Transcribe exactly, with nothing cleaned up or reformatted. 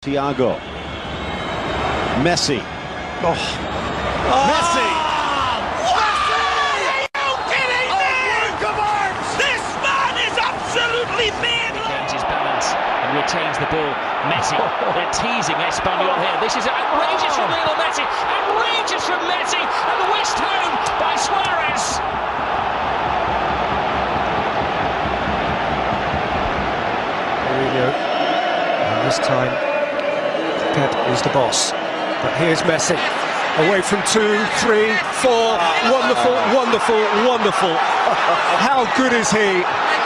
Thiago. Messi. Oh. Oh. Messi! Are you kidding me? This man is absolutely mad! Regains his balance and retains the ball. Messi, they're teasing Espanyol here. This is outrageous from Lionel Messi. Outrageous from Messi. And whisked home by Suarez. And this time, Pep is the boss. But here's Messi. Away from two, three, four. Wonderful, wonderful, wonderful. How good is he?